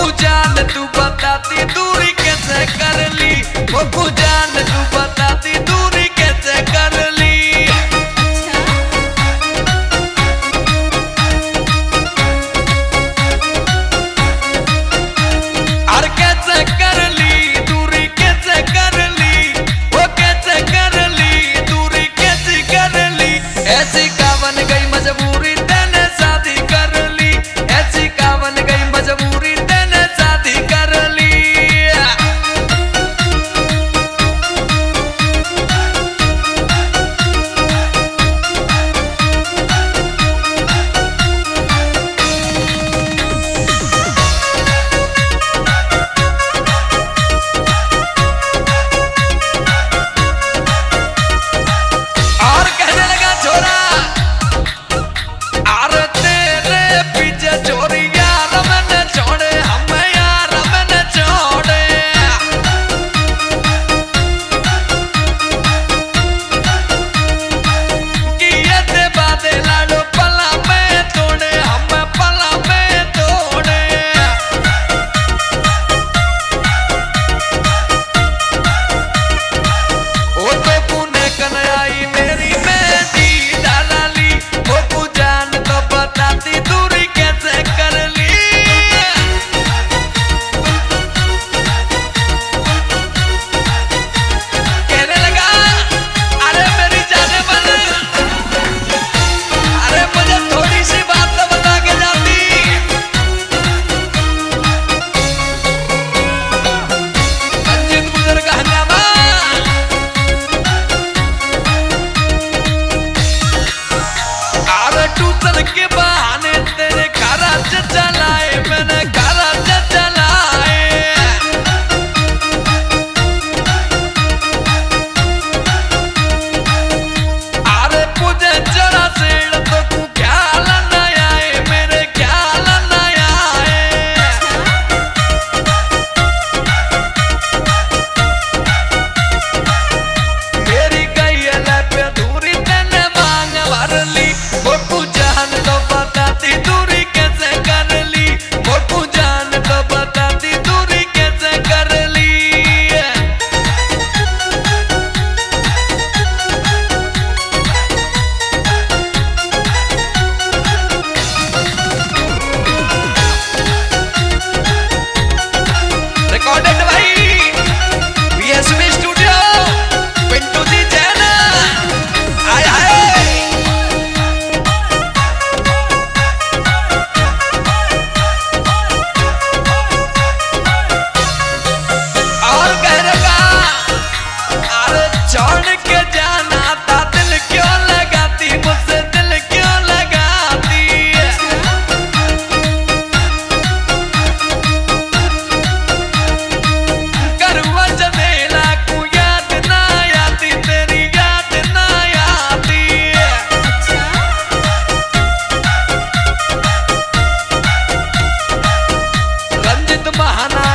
जान तू बताती दूरी कैसे कर ली, वो जान तू बताती दूरी कैसे कर ली। और कैसे कर ली दूरी कैसे कर ली, वो कैसे कर ली दूरी कैसे कर ली। ऐसी का बन गई मजबूरी तेने शादी कर ली, ऐसी का बन गई मजबूरी तेने शादी कर ली। और कहने लगा छोरा अरे तेरे पीछे चोरी यार मैंने छोड़े, हमें यार मैंने छोड़े। किए थे बादे लाडो पला में तोड़े, हमें पला में तोड़े। ओ तो पुणे कन्हैयाई मेरी मेहंदी डाला ली, वो जान तो बताती दूरी कैसे कर ली। कहने लगा अरे मेरी जाने मन, अरे मुझे थोड़ी सी बात तो बता के जाती। रंजित बुजुर्ग हंगामा अरे ट्यूशन के बहाने तेरे खराज चलाए, मैंने खराज चलाए। अरे मुझे जरा सेड़ तो तू ख्याल न आए, मेरे ख्याल न आए। मेरी गैयल पे दूरी तेने मांग भर ली, वो जान तो बताती दूरी कैसे कर ली, वो जान तो बताती दूरी कैसे कर ली। रिकॉर्डेड भाई बीएसबी स्टूडियो पिंटू जी जैन आए हाय। और कह रहा अरे छोड़ के जाना था दिल क्यों लगाती, मुझसे दिल क्यों लगाती। करवा जमेला को याद ना आती, तेरी याद ना आती। रंजित महाना